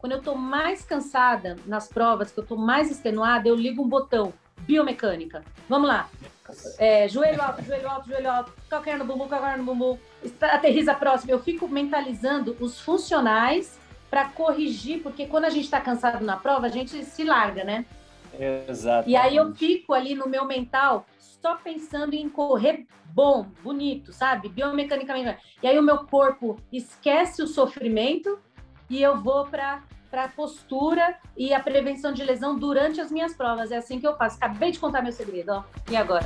Quando eu estou mais cansada nas provas, que eu estou mais extenuada, eu ligo um botão, biomecânica. Vamos lá. Joelho alto, joelho alto, joelho alto, calcanhar no bumbum, aterriza próximo. Eu fico mentalizando os funcionais para corrigir, porque quando a gente está cansado na prova, a gente se larga, né? Exato. E aí eu fico ali no meu mental só pensando em correr bom, bonito, sabe? Biomecanicamente. E aí o meu corpo esquece o sofrimento e eu vou para a postura e a prevenção de lesão durante as minhas provas. É assim que eu faço. Acabei de contar meu segredo, ó. E agora?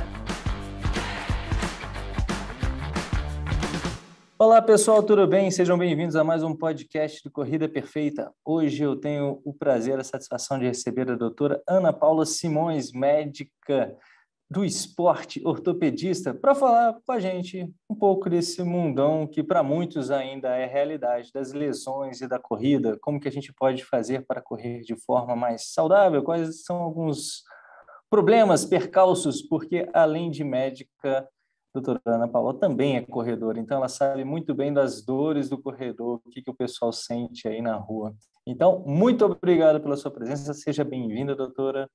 Olá, pessoal, tudo bem? Sejam bem-vindos a mais um podcast do Corrida Perfeita. Hoje eu tenho o prazer, a satisfação de receber a doutora Ana Paula Simões, médica do esporte, ortopedista, para falar com a gente um pouco desse mundão que para muitos ainda é realidade, das lesões e da corrida, como que a gente pode fazer para correr de forma mais saudável, quais são alguns problemas, percalços, porque além de médica, a doutora Ana Paula também é corredora, então ela sabe muito bem das dores do corredor, o que o pessoal sente aí na rua. Então, muito obrigado pela sua presença, seja bem-vinda, doutora.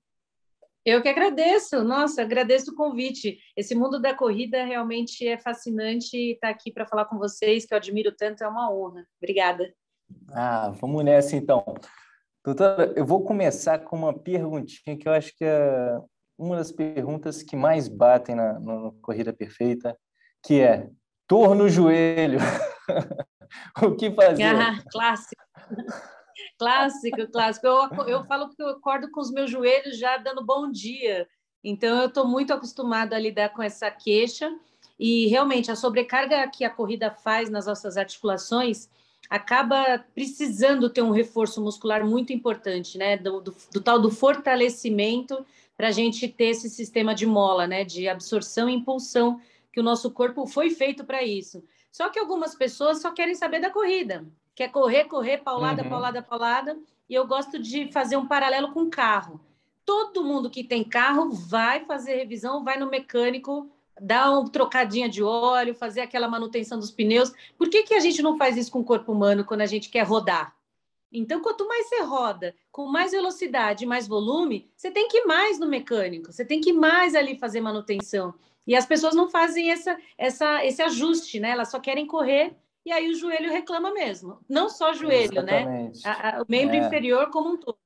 Eu que agradeço, nossa, agradeço o convite. Esse mundo da corrida realmente é fascinante e estar aqui para falar com vocês, que eu admiro tanto, é uma honra. Obrigada. Vamos nessa então. Doutora, eu vou começar com uma perguntinha que eu acho que é uma das perguntas que mais batem na Corrida Perfeita, que é dor no joelho. O que fazer? Clássico. Clássico. Eu falo que eu acordo com os meus joelhos já dando bom dia. Então, eu estou muito acostumada a lidar com essa queixa. E, realmente, a sobrecarga que a corrida faz nas nossas articulações acaba precisando ter um reforço muscular muito importante, né? Do tal do fortalecimento para a gente ter esse sistema de mola, né? De absorção e impulsão, que o nosso corpo foi feito para isso. Só que algumas pessoas só querem saber da corrida. Quer correr, paulada. E eu gosto de fazer um paralelo com carro. Todo mundo que tem carro vai fazer revisão, vai no mecânico, dar uma trocadinha de óleo, fazer aquela manutenção dos pneus. Por que a gente não faz isso com o corpo humano quando a gente quer rodar? Então, quanto mais você roda, com mais velocidade, mais volume, você tem que ir mais no mecânico, você tem que ir mais ali fazer manutenção. E as pessoas não fazem esse ajuste, né? Elas só querem correr e aí o joelho reclama mesmo. Não só o joelho, Exatamente. né? O membro inferior como um todo.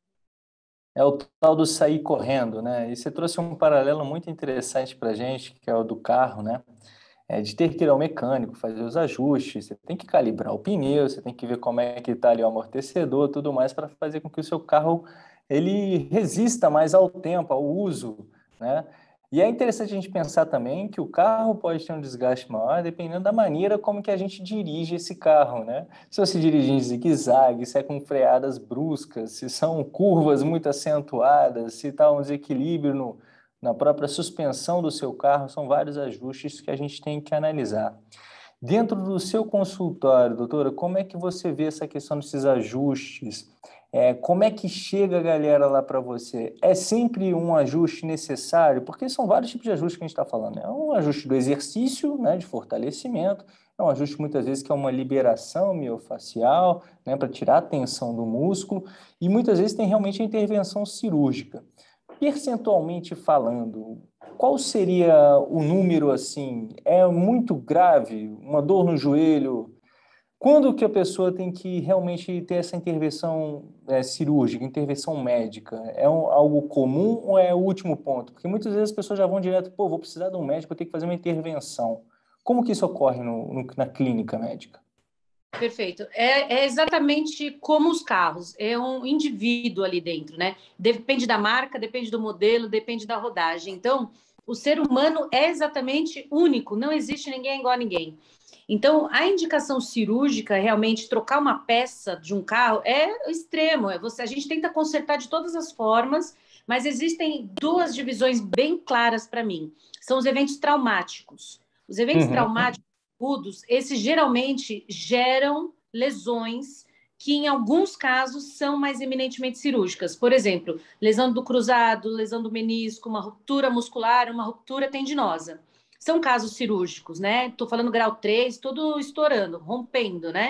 É o tal do sair correndo, né? E você trouxe um paralelo muito interessante para a gente, que é o do carro, né? De ter que ir ao mecânico, fazer os ajustes, você tem que calibrar o pneu, você tem que ver como é que está ali o amortecedor, tudo mais, para fazer com que o seu carro ele resista mais ao tempo, ao uso, né? E é interessante a gente pensar também que o carro pode ter um desgaste maior dependendo da maneira como que a gente dirige esse carro, né? Se você dirige em zigue-zague, se é com freadas bruscas, se são curvas muito acentuadas, se está um desequilíbrio na própria suspensão do seu carro, são vários ajustes que a gente tem que analisar. Dentro do seu consultório, doutora, como é que você vê essa questão desses ajustes? Como é que chega a galera lá para você? É sempre um ajuste necessário? Porque são vários tipos de ajustes que a gente está falando. É um ajuste do exercício, né, de fortalecimento, é um ajuste muitas vezes que é uma liberação miofacial, né, para tirar a tensão do músculo, e muitas vezes tem realmente a intervenção cirúrgica. Percentualmente falando, qual seria o número assim? É muito grave? Uma dor no joelho? Quando que a pessoa tem que realmente ter essa intervenção cirúrgica, intervenção médica? É algo comum ou é o último ponto? Porque muitas vezes as pessoas já vão direto, vou precisar de um médico, vou ter que fazer uma intervenção. Como que isso ocorre na clínica médica? Perfeito. É exatamente como os carros. É um indivíduo ali dentro, né? Depende da marca, depende do modelo, depende da rodagem. Então, o ser humano é exatamente único. Não existe ninguém igual a ninguém. Então, a indicação cirúrgica, realmente, trocar uma peça de um carro é extremo. A gente tenta consertar de todas as formas, mas existem duas divisões bem claras para mim. São os eventos traumáticos. Os eventos traumáticos agudos, esses geralmente geram lesões que, em alguns casos, são mais eminentemente cirúrgicas. Por exemplo, lesão do cruzado, lesão do menisco, uma ruptura muscular, uma ruptura tendinosa. São casos cirúrgicos, né? Estou falando grau 3, tudo estourando, rompendo, né?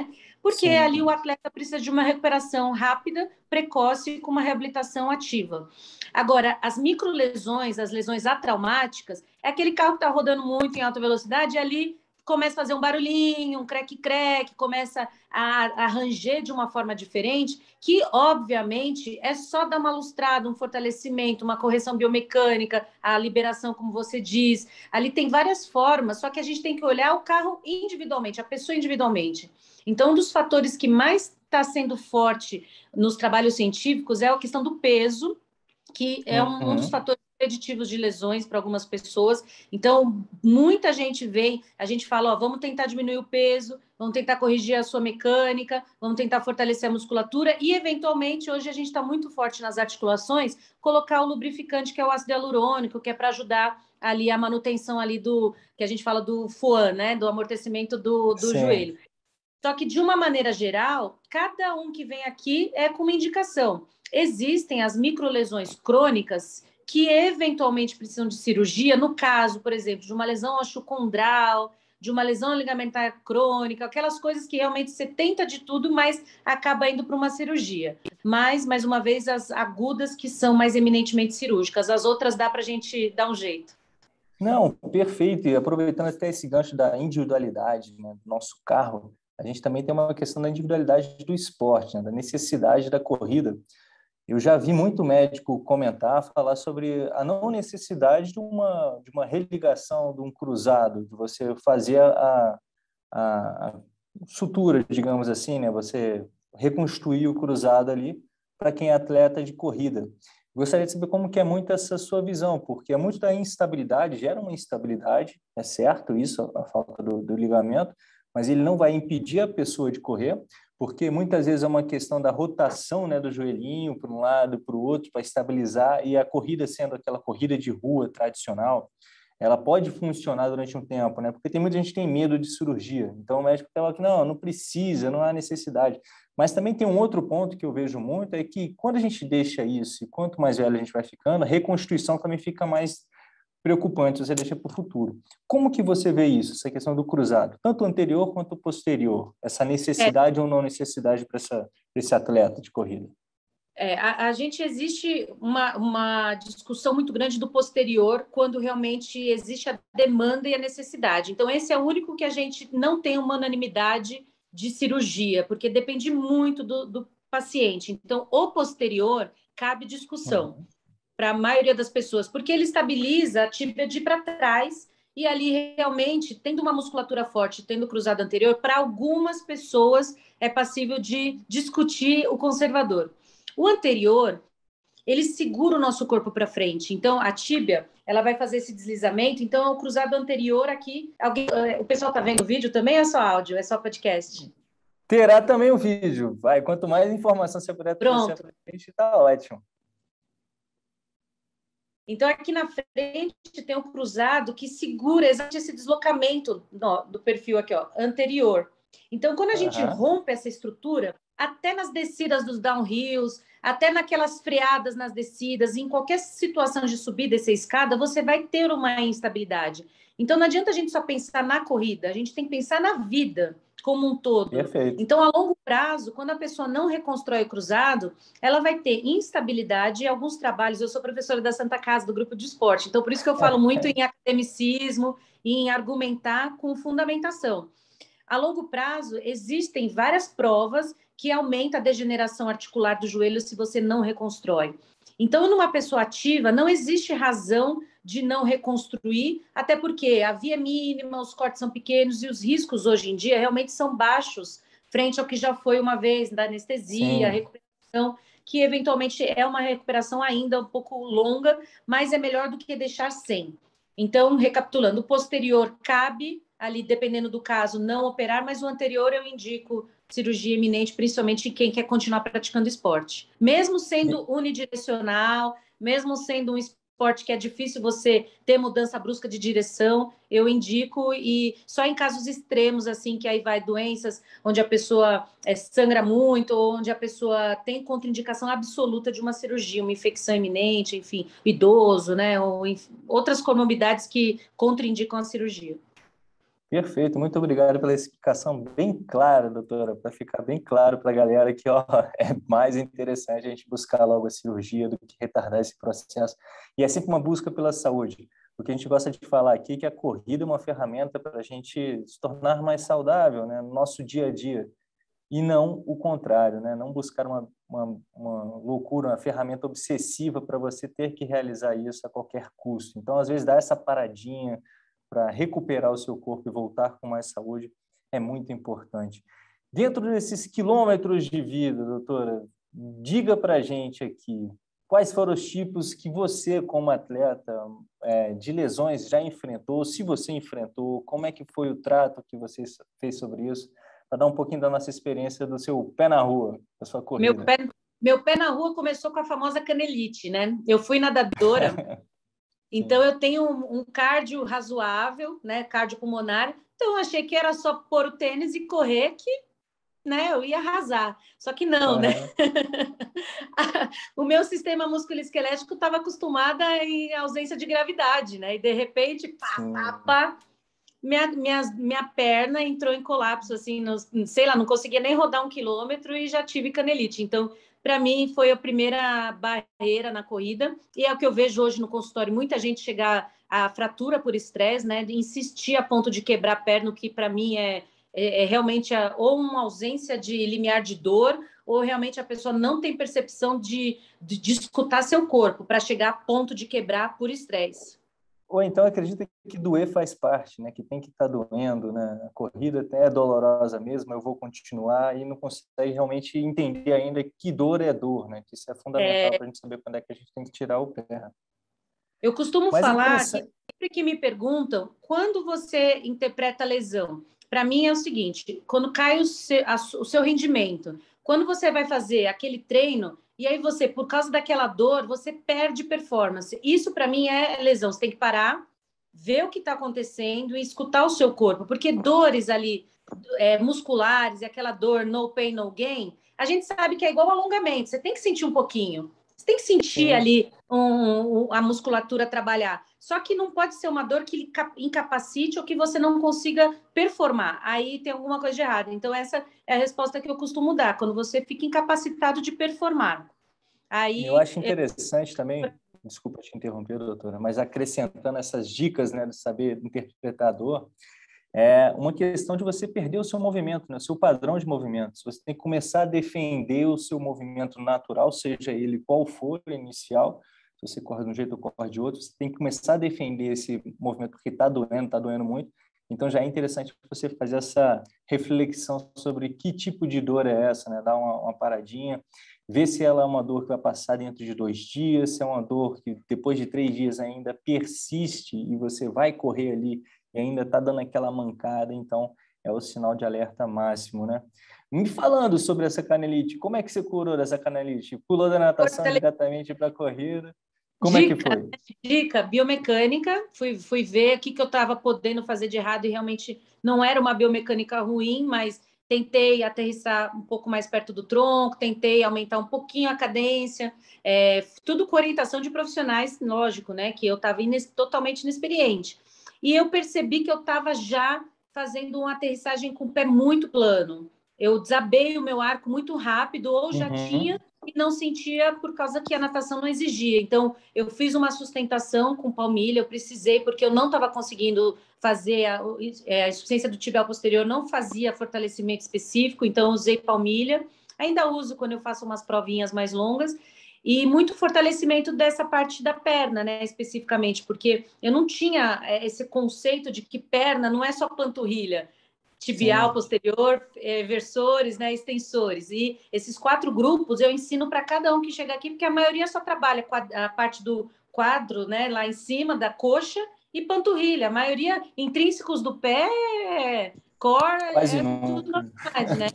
porque Sim. ali o atleta precisa de uma recuperação rápida, precoce, com uma reabilitação ativa. Agora, as microlesões, as lesões atraumáticas, é aquele carro que está rodando muito em alta velocidade e ali começa a fazer um barulhinho, um creque-creque, começa a ranger de uma forma diferente, que, obviamente, é só dar uma lustrada, um fortalecimento, uma correção biomecânica, a liberação, como você diz. Ali tem várias formas, só que a gente tem que olhar o carro individualmente, a pessoa individualmente. Então, um dos fatores que mais está sendo forte nos trabalhos científicos é a questão do peso, que é um dos fatores preditivos de lesões para algumas pessoas. Então, muita gente vem, a gente fala, ó, vamos tentar diminuir o peso, vamos tentar corrigir a sua mecânica, vamos tentar fortalecer a musculatura e, eventualmente, hoje a gente está muito forte nas articulações, colocar o lubrificante, que é o ácido hialurônico, que é para ajudar ali a manutenção ali do, que a gente fala do FOAM, né, do amortecimento do joelho. Só que, de uma maneira geral, cada um que vem aqui é com uma indicação. Existem as microlesões crônicas que eventualmente precisam de cirurgia, no caso, por exemplo, de uma lesão osteocondral, de uma lesão ligamentar crônica, aquelas coisas que realmente você tenta de tudo, mas acaba indo para uma cirurgia. Mas, mais uma vez, as agudas que são mais eminentemente cirúrgicas, as outras dá para a gente dar um jeito. Não, perfeito. E aproveitando até esse gancho da individualidade, né, do nosso carro, a gente também tem uma questão da individualidade do esporte, né, da necessidade da corrida. Eu já vi muito médico comentar, falar sobre a não necessidade de uma religação, de um cruzado, de você fazer a sutura, digamos assim, né? Você reconstruir o cruzado ali para quem é atleta de corrida. Gostaria de saber como que é muito essa sua visão, porque é muito da instabilidade, gera uma instabilidade, é certo isso, a falta do ligamento, mas ele não vai impedir a pessoa de correr, porque muitas vezes é uma questão da rotação, né, do joelhinho para um lado, para o outro, para estabilizar, e a corrida sendo aquela corrida de rua tradicional, ela pode funcionar durante um tempo, né? Porque tem muita gente que tem medo de cirurgia. Então o médico fala que não precisa, não há necessidade. Mas também tem um outro ponto que eu vejo muito, é que quando a gente deixa isso, e quanto mais velho a gente vai ficando, a reconstituição também fica mais preocupante, você deixa para o futuro. Como que você vê isso, essa questão do cruzado, tanto anterior quanto posterior, essa necessidade ou não necessidade para esse atleta de corrida? A gente existe uma discussão muito grande do posterior quando realmente existe a demanda e a necessidade. Então, esse é o único que a gente não tem uma unanimidade de cirurgia, porque depende muito do paciente. Então, o posterior cabe discussão para a maioria das pessoas, porque ele estabiliza a tíbia de para trás e ali realmente, tendo uma musculatura forte, tendo cruzado anterior, para algumas pessoas é passível de discutir o conservador. O anterior, ele segura o nosso corpo para frente. Então, a tíbia, ela vai fazer esse deslizamento. Então, o cruzado anterior aqui... o pessoal está vendo o vídeo também ou é só áudio? É só podcast? Terá também o vídeo. Vai, quanto mais informação você puder trazer para a gente, está ótimo. Então, aqui na frente tem um cruzado que segura exatamente esse deslocamento do perfil aqui, ó, anterior. Então, quando a gente rompe essa estrutura, até nas descidas dos downhills, até naquelas freadas nas descidas, em qualquer situação de subir dessa escada, você vai ter uma instabilidade. Então, não adianta a gente só pensar na corrida, a gente tem que pensar na vida como um todo. Perfeito. Então, a longo prazo, quando a pessoa não reconstrói o cruzado, ela vai ter instabilidade e alguns trabalhos. Eu sou professora da Santa Casa, do grupo de esporte, então por isso que eu falo muito em academicismo e em argumentar com fundamentação. A longo prazo, existem várias provas que aumentam a degeneração articular do joelho se você não reconstrói. Então, numa pessoa ativa, não existe razão de não reconstruir, até porque a via é mínima, os cortes são pequenos e os riscos hoje em dia realmente são baixos frente ao que já foi uma vez da anestesia, a recuperação, que eventualmente é uma recuperação ainda um pouco longa, mas é melhor do que deixar sem. Então, recapitulando, o posterior cabe ali, dependendo do caso, não operar, mas o anterior eu indico cirurgia iminente, principalmente em quem quer continuar praticando esporte. Mesmo sendo unidirecional, mesmo sendo um esporte que é difícil você ter mudança brusca de direção, eu indico, e só em casos extremos, assim, que aí vai doenças onde a pessoa sangra muito, ou onde a pessoa tem contraindicação absoluta de uma cirurgia, uma infecção iminente, enfim, idoso, né, ou outras comorbidades que contraindicam a cirurgia. Perfeito, muito obrigado pela explicação bem clara, doutora, para ficar bem claro para a galera que ó, é mais interessante a gente buscar logo a cirurgia do que retardar esse processo. E é sempre uma busca pela saúde. O que a gente gosta de falar aqui é que a corrida é uma ferramenta para a gente se tornar mais saudável, né, no nosso dia a dia, e não o contrário, né? Não buscar uma loucura, uma ferramenta obsessiva para você ter que realizar isso a qualquer custo. Então, às vezes, dar essa paradinha para recuperar o seu corpo e voltar com mais saúde é muito importante. Dentro desses quilômetros de vida, doutora, diga para a gente aqui quais foram os tipos que você, como atleta, de lesões já enfrentou, se você enfrentou, como é que foi o trato que você fez sobre isso, para dar um pouquinho da nossa experiência do seu pé na rua, da sua corrida. Meu pé na rua começou com a famosa canelite, né? Eu fui nadadora, então eu tenho um cardio razoável, né? Cardiopulmonar. Então eu achei que era só pôr o tênis e correr que, né, eu ia arrasar. Só que não, né? O meu sistema musculoesquelético estava acostumada em ausência de gravidade, né? E de repente, pá, minha perna entrou em colapso, assim, sei lá, não conseguia nem rodar 1 quilômetro e já tive canelite. Então, para mim, foi a primeira barreira na corrida. E é o que eu vejo hoje no consultório, muita gente chegar à fratura por estresse, né? De insistir a ponto de quebrar a perna, o que para mim é realmente ou uma ausência de limiar de dor, ou realmente a pessoa não tem percepção de escutar seu corpo para chegar a ponto de quebrar por estresse. Ou então acredita que doer faz parte, né? Que tem que estar doendo, né? A corrida até é dolorosa mesmo, eu vou continuar e não consegue realmente entender ainda que dor é dor, né? Que isso é fundamental para a gente saber quando é que a gente tem que tirar o pé. Eu costumo Mas é falar que interessante. sempre que me perguntam quando você interpreta a lesão, para mim é o seguinte: quando cai o seu rendimento, quando você vai fazer aquele treino e aí você, por causa daquela dor, você perde performance. Isso para mim é lesão. Você tem que parar, ver o que está acontecendo e escutar o seu corpo, porque dores ali musculares e aquela dor no pain no gain, a gente sabe que é igual alongamento. Você tem que sentir um pouquinho. Você tem que sentir Sim. ali a musculatura trabalhar. Só que não pode ser uma dor que incapacite ou que você não consiga performar. Aí tem alguma coisa de errado. Então, essa é a resposta que eu costumo dar, quando você fica incapacitado de performar. Eu Aí, acho interessante também, desculpa te interromper, doutora, mas acrescentando essas dicas, né, de saber interpretar a dor, é uma questão de você perder o seu movimento, né? O seu padrão de movimentos. Você tem que começar a defender o seu movimento natural, seja ele qual for o inicial. Se você corre de um jeito ou corre de outro, você tem que começar a defender esse movimento, porque está doendo muito. Então, já é interessante você fazer essa reflexão sobre que tipo de dor é essa, né? Dar uma paradinha, ver se ela é uma dor que vai passar dentro de 2 dias, se é uma dor que depois de 3 dias ainda persiste e você vai correr ali e ainda está dando aquela mancada, então é o sinal de alerta máximo, né? Me falando sobre essa canelite, como é que você curou dessa canelite? Pulou da natação diretamente para a corrida? Como é que foi? Dica, biomecânica, fui ver o que eu estava podendo fazer de errado e realmente não era uma biomecânica ruim, mas tentei aterrissar um pouco mais perto do tronco, tentei aumentar um pouquinho a cadência, tudo com orientação de profissionais, lógico, né? Que eu estava totalmente inexperiente. E eu percebi que eu estava já fazendo uma aterrissagem com o pé muito plano. Eu desabei o meu arco muito rápido, ou já tinha e não sentia por causa que a natação não exigia. Então, eu fiz uma sustentação com palmilha, eu precisei, porque eu não estava conseguindo fazer a insuficiência do tibial posterior, não fazia fortalecimento específico, então eu usei palmilha. Ainda uso quando eu faço umas provinhas mais longas, e muito fortalecimento dessa parte da perna, né, especificamente, porque eu não tinha esse conceito de que perna não é só panturrilha, tibial, Sim. posterior, versores, né, extensores. E esses 4 grupos eu ensino para cada um que chega aqui, porque a maioria só trabalha com a parte do quadro, né, lá em cima, da coxa, e panturrilha. A maioria intrínsecos do pé, core, Quase tudo nunca. novidade, né?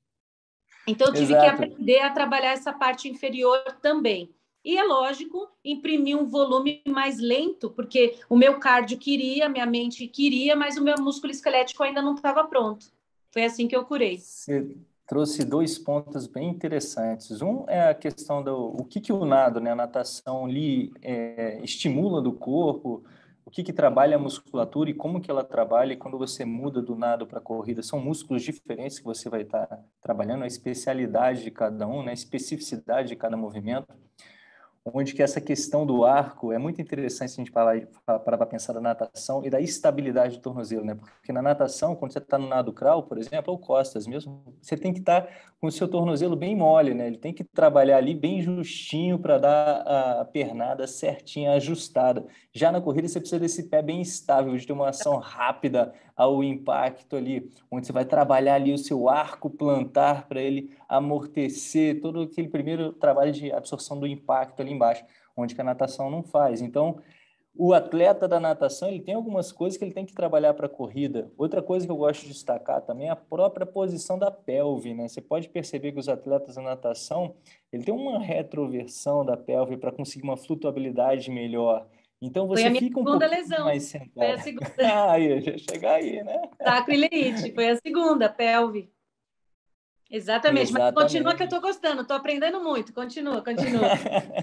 Então, eu tive que Exato. aprender a trabalhar essa parte inferior também. E é lógico, imprimir um volume mais lento, porque o meu cardio queria, minha mente queria, mas o meu músculo esquelético ainda não estava pronto. Foi assim que eu curei. Você trouxe 2 pontos bem interessantes. Um é a questão do o que o nado, né, a natação ali estimula do corpo, o que trabalha a musculatura e como que ela trabalha, e quando você muda do nado para a corrida, são músculos diferentes que você vai estar trabalhando, a especialidade de cada um, né, a especificidade de cada movimento, onde que essa questão do arco é muito interessante se a gente parar para pensar na natação e da estabilidade do tornozelo, né? Porque na natação, quando você está no nado crawl, por exemplo, ou costas mesmo, você tem que estar com o seu tornozelo bem mole, né? Ele tem que trabalhar ali bem justinho para dar a pernada certinha, ajustada. Já na corrida, você precisa desse pé bem estável, de ter uma ação rápida ao impacto ali, onde você vai trabalhar ali o seu arco plantar para ele amortecer todo aquele primeiro trabalho de absorção do impacto ali embaixo, onde que a natação não faz. Então, o atleta da natação, ele tem algumas coisas que ele tem que trabalhar para a corrida. Outra coisa que eu gosto de destacar também é a própria posição da pelve, né? Você pode perceber que os atletas da natação, ele tem uma retroversão da pelve para conseguir uma flutuabilidade melhor. Então, Foi a você minha fica um segunda pouquinho lesão. mais Foi sentado. a segunda. Aí, já chegar aí, né? Sacroiliite, foi a segunda, pelve. Exatamente, mas continua que eu Exatamente. estou gostando, estou aprendendo muito. Continua, continua.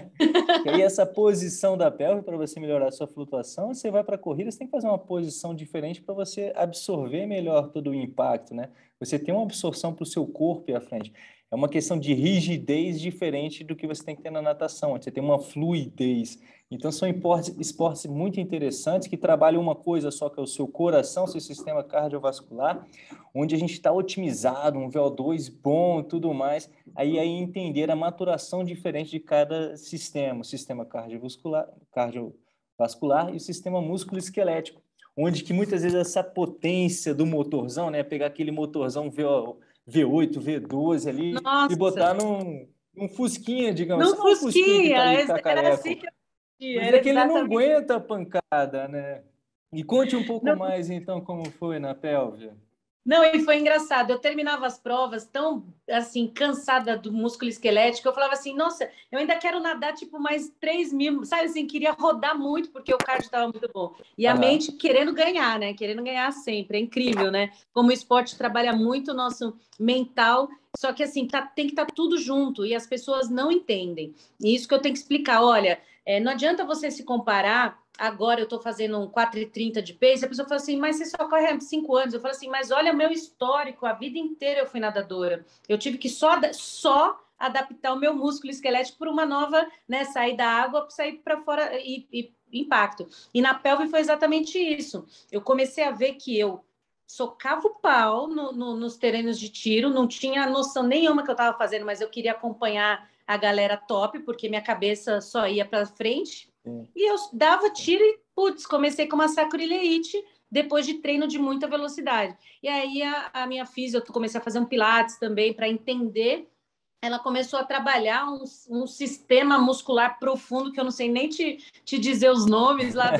E aí essa posição da pelve, para você melhorar a sua flutuação, você vai para a corrida, você tem que fazer uma posição diferente para você absorver melhor todo o impacto, né? Você tem uma absorção para o seu corpo e à frente. É uma questão de rigidez diferente do que você tem que ter na natação, onde você tem uma fluidez. Então, são esportes muito interessantes que trabalham uma coisa só, que é o seu coração, seu sistema cardiovascular, onde a gente está otimizado, um VO2 bom, tudo mais, aí entender a maturação diferente de cada sistema, o sistema cardiovascular e o sistema músculo-esquelético, onde que muitas vezes essa potência do motorzão, né, pegar aquele motorzão V8, V12 ali e Nossa, botar num fusquinha, digamos, não não um fusquinha que está fusquinha, ali era assim cacareco, que eu sentia, mas era é que ele não exatamente. aguenta a pancada, né? E conte um pouco Não, mais, então, como foi na pelve. não, e foi engraçado. Eu terminava as provas tão assim, cansada do músculo esquelético. Eu falava assim: nossa, eu ainda quero nadar tipo mais 3.000, sabe assim? Queria rodar muito porque o cardio estava muito bom. E a Aham. mente querendo ganhar, né? Querendo ganhar sempre. É incrível, né? Como o esporte trabalha muito o nosso mental. Só que assim, tem que estar tudo junto e as pessoas não entendem. E isso que eu tenho que explicar. Olha, não adianta você se comparar. Agora eu estou fazendo um 4,30 de pace, a pessoa fala assim, mas você só corre há 5 anos. Eu falo assim, mas olha meu histórico, a vida inteira eu fui nadadora. Eu tive que só adaptar o meu músculo esquelético para uma nova, né, sair da água, sair para fora e impacto. E na pelve foi exatamente isso. Eu comecei a ver que eu socava o pau nos terrenos de tiro, não tinha noção nenhuma que eu estava fazendo, mas eu queria acompanhar a galera top, porque minha cabeça só ia para frente. Sim. E eu dava tiro e, putz, comecei com uma sacroiliite depois de treino de muita velocidade. E aí a minha física, eu comecei a fazer um pilates também para entender. Ela começou a trabalhar um sistema muscular profundo, que eu não sei nem te dizer os nomes lá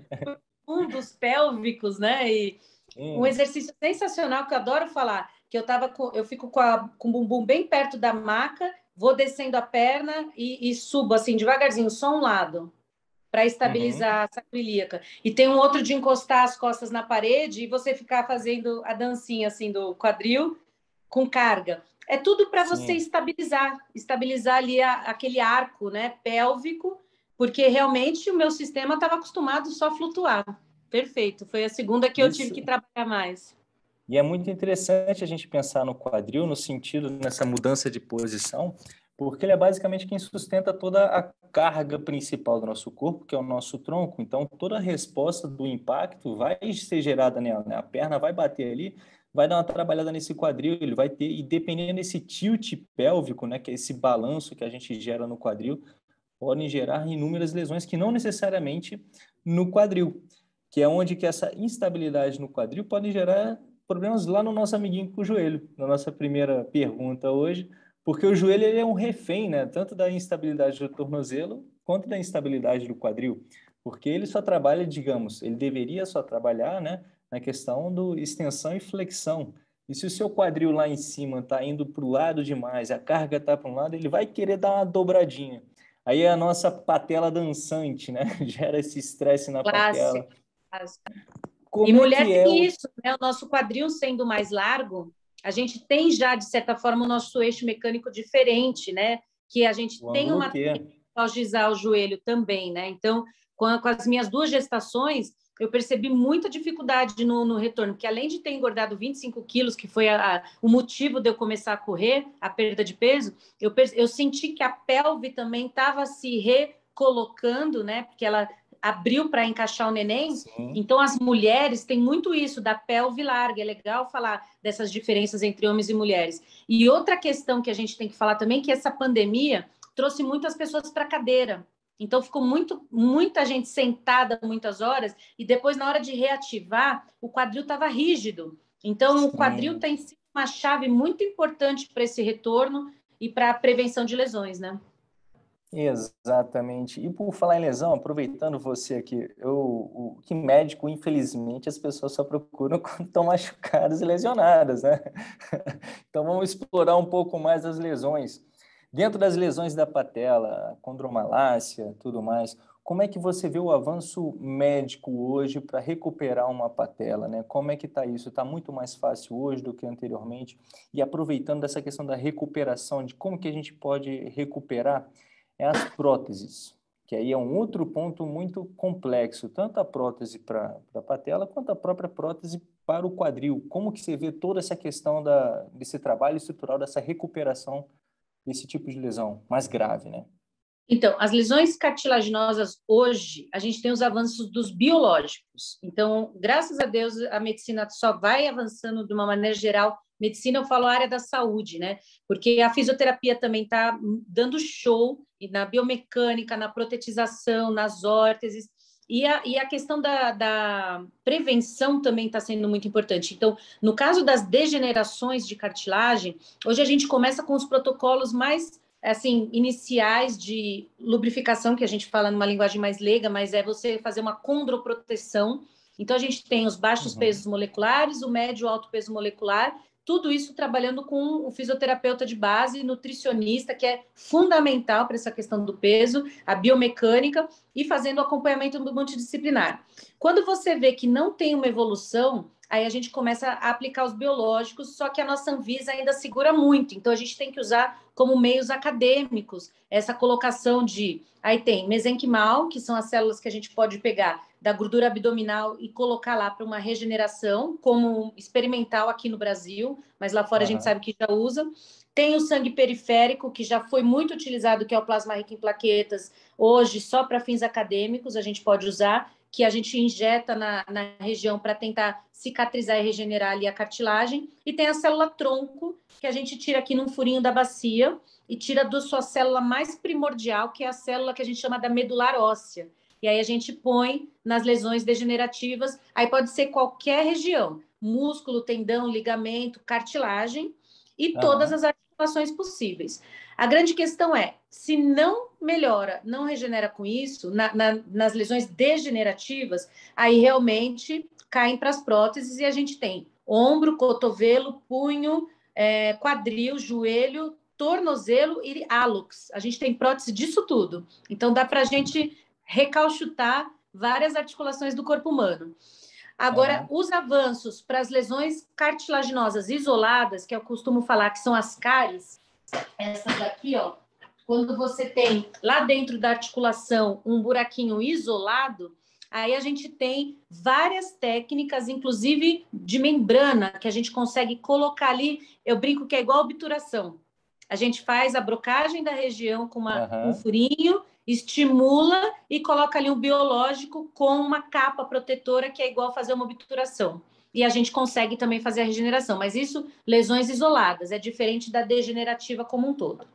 dos pélvicos, né? E um Sim. exercício sensacional que eu adoro falar, que eu fico com o bumbum bem perto da maca, vou descendo a perna e subo assim devagarzinho, só um lado para Uhum. estabilizar a sacroiliaca. E tem um outro de encostar as costas na parede e você ficar fazendo a dancinha assim do quadril com carga. É tudo para você Sim. estabilizar ali aquele arco, né, pélvico, porque realmente o meu sistema estava acostumado só a flutuar. Perfeito. Foi a segunda que eu tive Isso. que trabalhar mais. E é muito interessante a gente pensar no quadril, no sentido nessa mudança de posição, porque ele é basicamente quem sustenta toda a carga principal do nosso corpo, que é o nosso tronco. Então, toda a resposta do impacto vai ser gerada nela, né? A perna vai bater ali, vai dar uma trabalhada nesse quadril, ele vai ter, e dependendo desse tilt pélvico, né, que é esse balanço que a gente gera no quadril, podem gerar inúmeras lesões que não necessariamente no quadril, que é onde que essa instabilidade no quadril pode gerar problemas lá no nosso amiguinho com o joelho, na nossa primeira pergunta hoje, porque o joelho ele é um refém, né, tanto da instabilidade do tornozelo quanto da instabilidade do quadril, porque ele só trabalha, digamos, ele deveria só trabalhar, né, na questão do extensão e flexão. E se o seu quadril lá em cima está indo para o lado demais, a carga está para um lado, ele vai querer dar uma dobradinha. Aí é a nossa patela dançante, né? Gera esse estresse na patela. Clássico. Clássico. E Como é mulher que é tem o... isso, né? O nosso quadril sendo mais largo, a gente tem já, de certa forma, o nosso eixo mecânico diferente, né? Que a gente o tem ângulo uma Q? tendência a algizar o joelho também, né? Então, com as minhas 2 gestações, eu percebi muita dificuldade no retorno, porque além de ter engordado 25 quilos, que foi o motivo de eu começar a correr, a perda de peso, eu senti que a pelve também estava se recolocando, né? Porque ela abriu para encaixar o neném. Sim. Então, as mulheres têm muito isso, da pelve larga. É legal falar dessas diferenças entre homens e mulheres. E outra questão que a gente tem que falar também, que essa pandemia trouxe muitas pessoas para a cadeira. Então, ficou muita gente sentada muitas horas e depois, na hora de reativar, o quadril estava rígido. Então, Sim. o quadril tem sido uma chave muito importante para esse retorno e para a prevenção de lesões, né? Exatamente. E por falar em lesão, aproveitando você aqui, que médico, infelizmente, as pessoas só procuram quando estão machucadas e lesionadas, né? Então vamos explorar um pouco mais as lesões. Dentro das lesões da patela, condromalácia, tudo mais, como é que você vê o avanço médico hoje para recuperar uma patela, né? Como é que está isso? Está muito mais fácil hoje do que anteriormente? E aproveitando dessa questão da recuperação, de como que a gente pode recuperar, é as próteses, que aí é um outro ponto muito complexo, tanto a prótese para a patela, quanto a própria prótese para o quadril. Como que você vê toda essa questão desse trabalho estrutural, dessa recuperação desse tipo de lesão mais grave, né? Então, as lesões cartilaginosas hoje, a gente tem os avanços dos biológicos. Então, graças a Deus, a medicina só vai avançando de uma maneira geral. Medicina, eu falo a área da saúde, né? Porque a fisioterapia também está dando show e na biomecânica, na protetização, nas órteses. E a questão da prevenção também está sendo muito importante. Então, no caso das degenerações de cartilagem, hoje a gente começa com os protocolos mais assim, iniciais de lubrificação, que a gente fala numa linguagem mais leiga, mas é você fazer uma condroproteção. Então, a gente tem os baixos pesos moleculares, o médio e o alto peso molecular, tudo isso trabalhando com o fisioterapeuta de base, nutricionista, que é fundamental para essa questão do peso, a biomecânica, e fazendo o acompanhamento do multidisciplinar. Quando você vê que não tem uma evolução, aí a gente começa a aplicar os biológicos, só que a nossa Anvisa ainda segura muito, então a gente tem que usar como meios acadêmicos essa colocação de... Aí tem mesenquimal, que são as células que a gente pode pegar da gordura abdominal e colocar lá para uma regeneração, como experimental aqui no Brasil, mas lá fora a gente sabe que já usa. Tem o sangue periférico, que já foi muito utilizado, que é o plasma rico em plaquetas, hoje só para fins acadêmicos a gente pode usar, que a gente injeta na região para tentar cicatrizar e regenerar ali a cartilagem. E tem a célula tronco, que a gente tira aqui num furinho da bacia e tira da sua célula mais primordial, que é a célula que a gente chama da medular óssea. E aí a gente põe nas lesões degenerativas, aí pode ser qualquer região, músculo, tendão, ligamento, cartilagem e todas as articulações possíveis. A grande questão é, se não melhora, não regenera com isso, nas lesões degenerativas, aí realmente caem para as próteses e a gente tem ombro, cotovelo, punho, quadril, joelho, tornozelo e hálux. A gente tem prótese disso tudo. Então, dá para a gente recalchutar várias articulações do corpo humano. Agora, os avanços para as lesões cartilaginosas isoladas, que eu costumo falar que são as cáries, essas daqui, ó, quando você tem lá dentro da articulação um buraquinho isolado, aí a gente tem várias técnicas, inclusive de membrana, que a gente consegue colocar ali. Eu brinco que é igual obturação. A gente faz a brocagem da região com um furinho, estimula e coloca ali um biológico com uma capa protetora, que é igual fazer uma obturação. E a gente consegue também fazer a regeneração, mas isso, lesões isoladas, é diferente da degenerativa como um todo.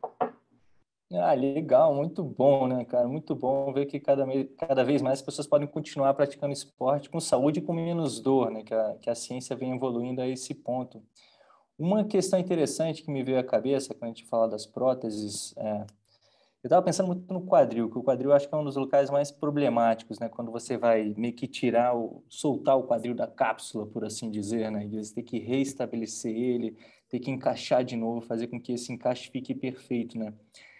Ah, legal, muito bom, né, cara? Muito bom ver que cada vez mais as pessoas podem continuar praticando esporte com saúde e com menos dor, né? Que a ciência vem evoluindo a esse ponto. Uma questão interessante que me veio à cabeça quando a gente fala das próteses, eu estava pensando muito no quadril, que o quadril eu acho que é um dos locais mais problemáticos, né? Quando você vai meio que soltar o quadril da cápsula, por assim dizer, né? E você tem que reestabelecer ele, ter que encaixar de novo, fazer com que esse encaixe fique perfeito, né?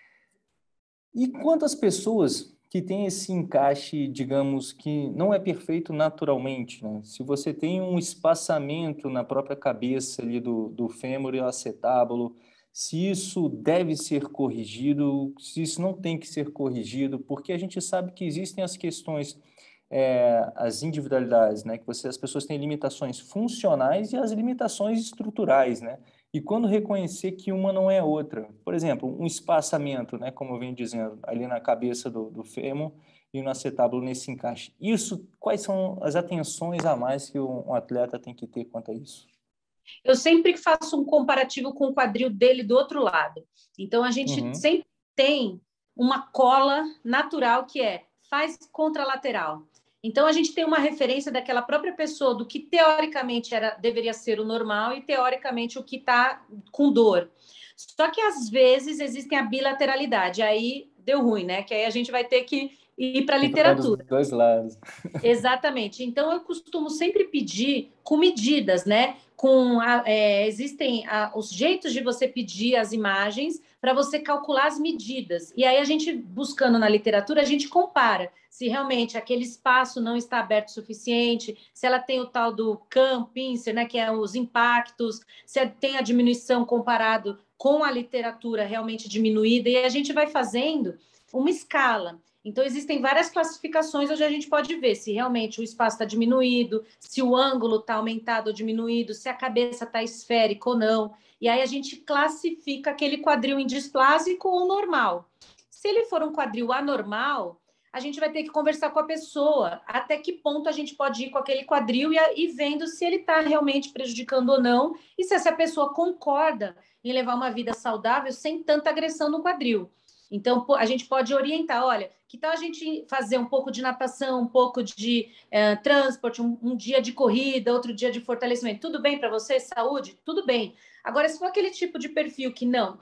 E quantas pessoas que têm esse encaixe, digamos, que não é perfeito naturalmente, né? Se você tem um espaçamento na própria cabeça ali do fêmur e o acetábulo, se isso deve ser corrigido, se isso não tem que ser corrigido, porque a gente sabe que existem as questões as individualidades, né? Que as pessoas têm limitações funcionais e as limitações estruturais, né? E quando reconhecer que uma não é outra. Por exemplo, um espaçamento, né? Como eu venho dizendo, ali na cabeça do fêmur e no acetábulo nesse encaixe. Isso, quais são as atenções a mais que um atleta tem que ter quanto a isso? Eu sempre faço um comparativo com o quadril dele do outro lado. Então, a gente Uhum. sempre tem uma cola natural que faz contralateral. Então, a gente tem uma referência daquela própria pessoa do que teoricamente deveria ser o normal e teoricamente o que está com dor. Só que às vezes existem a bilateralidade, aí deu ruim, né? Que aí a gente vai ter que ir para a Tem problema dos literatura. dois lados. Exatamente. Então, eu costumo sempre pedir com medidas, né? Existem os jeitos de você pedir as imagens para você calcular as medidas. E aí, a gente, buscando na literatura, a gente compara se realmente aquele espaço não está aberto o suficiente, se ela tem o tal do pincer, né? Que é os impactos, se tem a diminuição comparado com a literatura realmente diminuída. E a gente vai fazendo uma escala. Então, existem várias classificações onde a gente pode ver se realmente o espaço está diminuído, se o ângulo está aumentado ou diminuído, se a cabeça está esférica ou não. E aí a gente classifica aquele quadril em displásico ou normal. Se ele for um quadril anormal, a gente vai ter que conversar com a pessoa até que ponto a gente pode ir com aquele quadril e vendo se ele está realmente prejudicando ou não e se essa pessoa concorda em levar uma vida saudável sem tanta agressão no quadril. Então, a gente pode orientar, olha, que tal a gente fazer um pouco de natação, um pouco de transporte, um dia de corrida, outro dia de fortalecimento. Tudo bem para você? Saúde? Tudo bem. Agora, se for aquele tipo de perfil que não,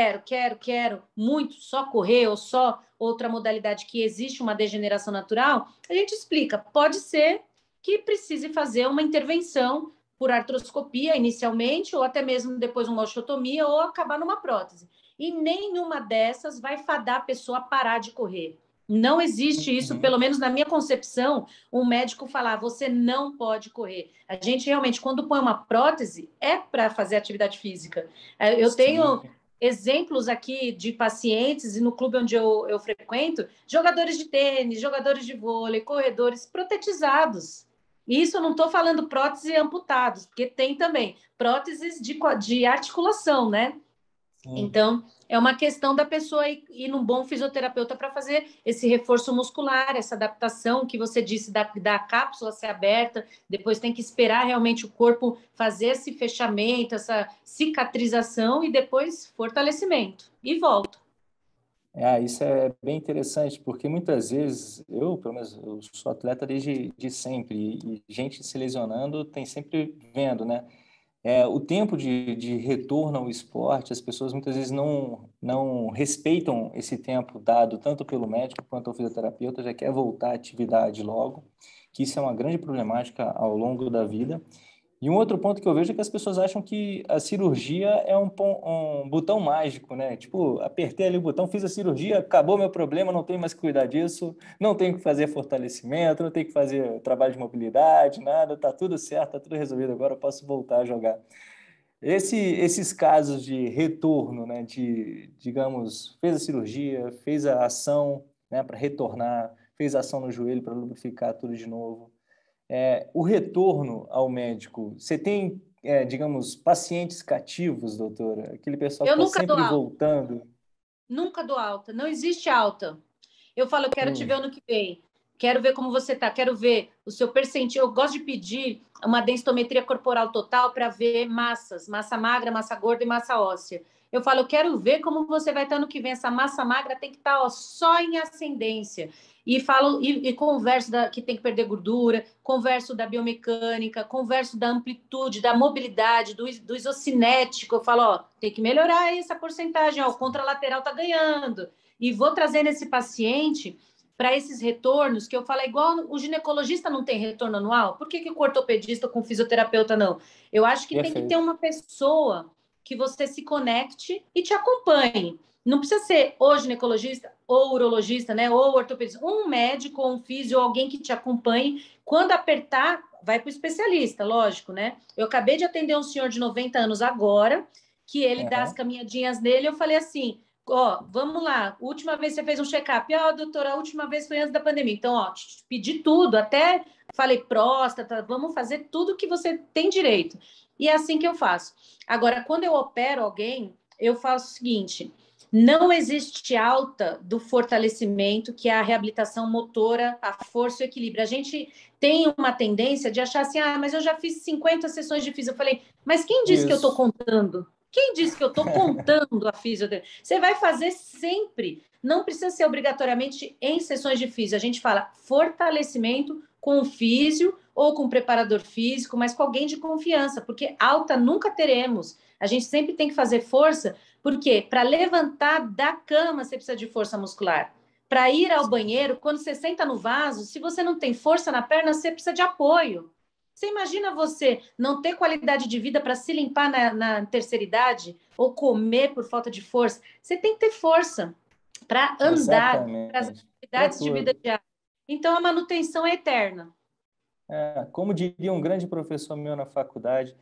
quero muito, só correr ou só outra modalidade que existe uma degeneração natural, a gente explica. Pode ser que precise fazer uma intervenção por artroscopia inicialmente, ou até mesmo depois uma osteotomia, ou acabar numa prótese. E nenhuma dessas vai fadar a pessoa a parar de correr. Não existe isso, Uhum. pelo menos na minha concepção, um médico falar, você não pode correr. A gente realmente, quando põe uma prótese, é para fazer atividade física. Eu Sim. tenho exemplos aqui de pacientes, e no clube onde eu frequento, jogadores de tênis, jogadores de vôlei, corredores protetizados. E isso eu não estou falando prótese amputados, porque tem também próteses de articulação, né? Sim. Então, é uma questão da pessoa ir num bom fisioterapeuta para fazer esse reforço muscular, essa adaptação que você disse da cápsula ser aberta, depois tem que esperar realmente o corpo fazer esse fechamento, essa cicatrização e depois fortalecimento. E volta. Isso é bem interessante, porque muitas vezes, pelo menos, eu sou atleta desde de sempre, e gente se lesionando tem sempre vendo, né? O tempo de retorno ao esporte, as pessoas muitas vezes não respeitam esse tempo dado tanto pelo médico quanto ao fisioterapeuta, já quer voltar à atividade logo, que isso é uma grande problemática ao longo da vida. E um outro ponto que eu vejo é que as pessoas acham que a cirurgia é um botão mágico, né? Tipo, apertei ali o botão, fiz a cirurgia, acabou meu problema, não tenho mais que cuidar disso, não tenho que fazer fortalecimento, não tenho que fazer trabalho de mobilidade, nada, tá tudo certo, tá tudo resolvido, agora eu posso voltar a jogar. Esses casos de retorno, né? Digamos, fez a cirurgia, fez a ação, né? Para retornar, fez a ação no joelho para lubrificar tudo de novo. O retorno ao médico, você tem, digamos, pacientes cativos, doutora? Aquele pessoal que Eu está nunca dou sempre alta, voltando? nunca dou alta, não existe alta. Eu falo, eu quero te Hum. ver ano que vem. Quero ver como você está, quero ver o seu percentil. Eu gosto de pedir uma densitometria corporal total para ver massas, massa magra, massa gorda e massa óssea. Eu falo, eu quero ver como você vai estar no que vem. Essa massa magra tem que estar só em ascendência. E falo e converso que tem que perder gordura, converso da biomecânica, converso da amplitude, da mobilidade, do isocinético. Eu falo, tem que melhorar essa porcentagem, o contralateral está ganhando. E vou trazendo esse paciente para esses retornos, que eu falo, igual o ginecologista não tem retorno anual, por que o ortopedista com o fisioterapeuta não? Eu acho que tem que ter Perfeito. uma pessoa que você se conecte e te acompanhe. Não precisa ser ou ginecologista, ou urologista, né? Ou ortopedista, um médico, ou um físio, ou alguém que te acompanhe. Quando apertar, vai para o especialista, lógico, né? Eu acabei de atender um senhor de 90 anos agora, que ele dá as Aham. caminhadinhas nele, eu falei assim, Ó, vamos lá, última vez você fez um check-up. Ó, doutora, a última vez foi antes da pandemia. Então, ó, pedi tudo, até falei próstata, vamos fazer tudo que você tem direito. E é assim que eu faço. Agora, quando eu opero alguém, eu faço o seguinte: não existe alta do fortalecimento, que é a reabilitação motora, a força e o equilíbrio. A gente tem uma tendência de achar assim, ah, mas eu já fiz 50 sessões de fisio. Eu falei, mas quem disse que eu estou Isso. contando? Quem disse que eu estou contando a fisioterapia? Você vai fazer sempre. Não precisa ser obrigatoriamente em sessões de físio. A gente fala fortalecimento com o físio ou com o preparador físico, mas com alguém de confiança, porque alta nunca teremos. A gente sempre tem que fazer força, porque para levantar da cama você precisa de força muscular. Para ir ao banheiro, quando você senta no vaso, se você não tem força na perna, você precisa de apoio. Você imagina você não ter qualidade de vida para se limpar na terceira idade ou comer por falta de força? Você tem que ter força para andar, para as Exatamente. Para atividades de vida tudo. diária. Então, a manutenção é eterna. Como diria um grande professor meu na faculdade,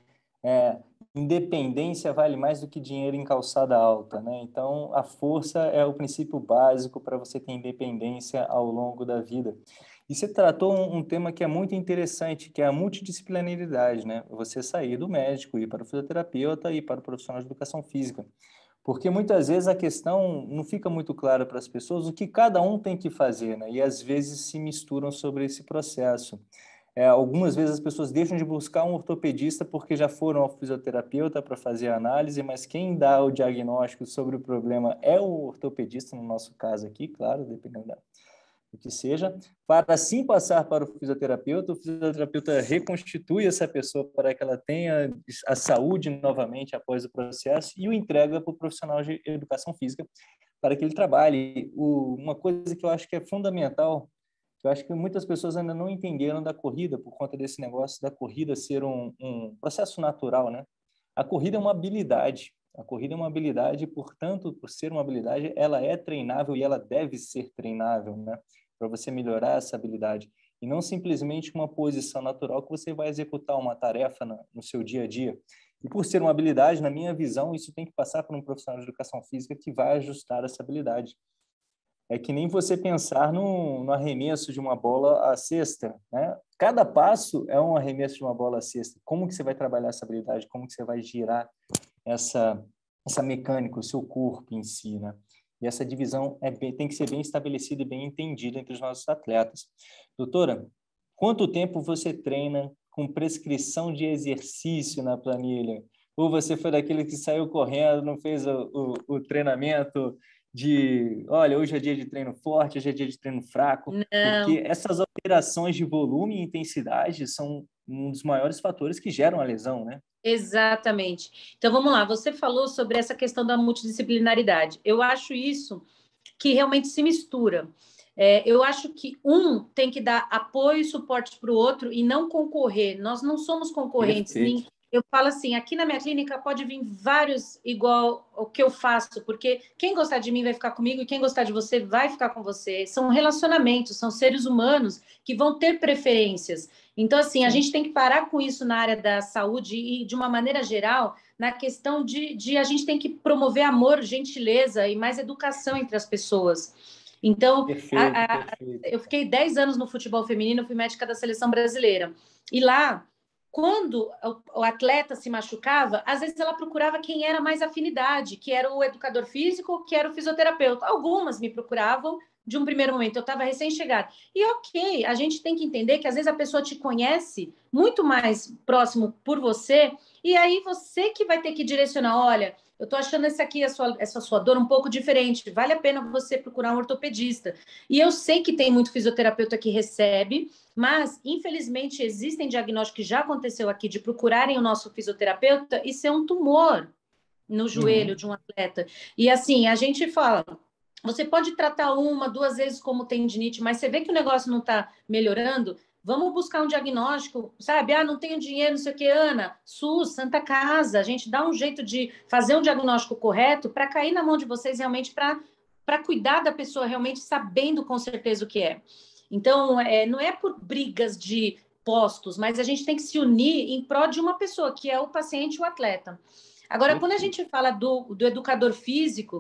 independência vale mais do que dinheiro em calçada alta, né? Então, a força é o princípio básico para você ter independência ao longo da vida. E você tratou um tema que é muito interessante, que é a multidisciplinaridade, né? Você sair do médico, ir para o fisioterapeuta e ir para o profissional de educação física. Porque muitas vezes a questão não fica muito clara para as pessoas o que cada um tem que fazer, né? E às vezes se misturam sobre esse processo. Algumas vezes as pessoas deixam de buscar um ortopedista porque já foram ao fisioterapeuta para fazer a análise, mas quem dá o diagnóstico sobre o problema é o ortopedista, no nosso caso aqui, claro, dependendo do que seja, para assim passar para o fisioterapeuta reconstitui essa pessoa para que ela tenha a saúde novamente após o processo e o entrega para o profissional de educação física para que ele trabalhe. Uma coisa que eu acho que é fundamental, eu acho que muitas pessoas ainda não entenderam da corrida, por conta desse negócio da corrida ser um processo natural, né? A corrida é uma habilidade. A corrida é uma habilidade, portanto, por ser uma habilidade, ela é treinável e ela deve ser treinável, né? Para você melhorar essa habilidade. E não simplesmente uma posição natural que você vai executar uma tarefa no seu dia a dia. E por ser uma habilidade, na minha visão, isso tem que passar por um profissional de educação física que vai ajustar essa habilidade. É que nem você pensar no arremesso de uma bola à cesta, né? Cada passo é um arremesso de uma bola à cesta. Como que você vai trabalhar essa habilidade? Como que você vai girar essa mecânica, o seu corpo em si, né? E essa divisão tem que ser bem estabelecida e bem entendida entre os nossos atletas. Doutora, quanto tempo você treina com prescrição de exercício na planilha? Ou você foi daquele que saiu correndo, não fez o treinamento olha, hoje é dia de treino forte, hoje é dia de treino fraco, Não, porque essas alterações de volume e intensidade são um dos maiores fatores que geram a lesão, né? exatamente. Então vamos lá, você falou sobre essa questão da multidisciplinaridade. Eu acho isso que realmente se mistura. Eu acho que um tem que dar apoio e suporte para o outro e não concorrer. Nós não somos concorrentes. Perfeito. Eu falo assim, aqui na minha clínica pode vir vários igual o que eu faço, porque quem gostar de mim vai ficar comigo e quem gostar de você vai ficar com você. São relacionamentos, são seres humanos que vão ter preferências. Então, assim, a Sim. gente tem que parar com isso na área da saúde e, de uma maneira geral, na questão de a gente tem que promover amor, gentileza e mais educação entre as pessoas. Então, Perfeito, perfeito. eu fiquei 10 anos no futebol feminino, fui médica da seleção brasileira. E lá, quando o atleta se machucava, às vezes ela procurava quem era mais afinidade, que era o educador físico, que era o fisioterapeuta. Algumas me procuravam de um primeiro momento, eu estava recém-chegada. E ok, a gente tem que entender que às vezes a pessoa te conhece muito mais próximo por você, e aí você que vai ter que direcionar, olha, eu estou achando essa sua dor um pouco diferente, vale a pena você procurar um ortopedista. E eu sei que tem muito fisioterapeuta que recebe, mas infelizmente existem diagnósticos que já aconteceu aqui de procurarem o nosso fisioterapeuta e ser um tumor no joelho Uhum. de um atleta. E assim, a gente fala, você pode tratar uma, duas vezes como tendinite, mas você vê que o negócio não está melhorando, vamos buscar um diagnóstico, sabe? Ah, não tenho dinheiro, não sei o que, Ana. SUS, Santa Casa, a gente dá um jeito de fazer um diagnóstico correto para cair na mão de vocês realmente para cuidar da pessoa realmente sabendo com certeza o que é. Então, não é por brigas de postos, mas a gente tem que se unir em prol de uma pessoa, que é o paciente, o atleta. Agora, quando a Perfeito. gente fala do educador físico,